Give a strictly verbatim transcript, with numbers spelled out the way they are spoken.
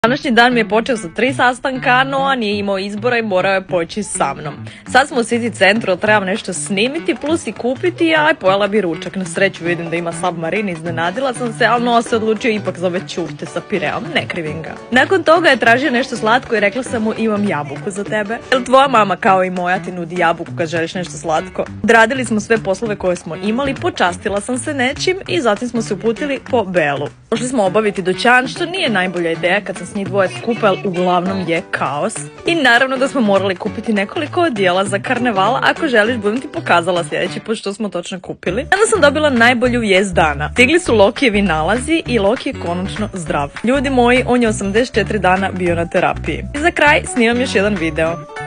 Današnji dan mi je počeo sa tri sastanka, no nije imao izbora i morao je poći sa mnom. Sad smo u City centru, trebam nešto snimiti, plus i kupiti, a pojela bi ručak. Na sreću vidim da ima Submarine, iznenadila sam se, ali no se odlučio ipak za ove čurte sa pireom, ne krivim ga. Nakon toga je tražio nešto slatko i rekla sam mu imam jabuku za tebe. Jel tvoja mama kao i moja ti nudi jabuku kad želiš nešto slatko? Odradili smo sve poslove koje smo imali, počastila sam se nečim i zatim smo se uputili po Belu. Pošli smo obaviti dućan, što nije najbolja ideja kad sam s njih dvoje skupa, ali uglavnom je kaos. I naravno da smo morali kupiti nekoliko odijela za karneval, ako želiš budem ti pokazala sljedeći put što smo točno kupili. Onda sam dobila najbolju vijest dana. Stigli su Lokijevi nalazi i Loki je konačno zdrav. Ljudi moji, on je osamdeset četiri dana bio na terapiji. I za kraj snimam još jedan video.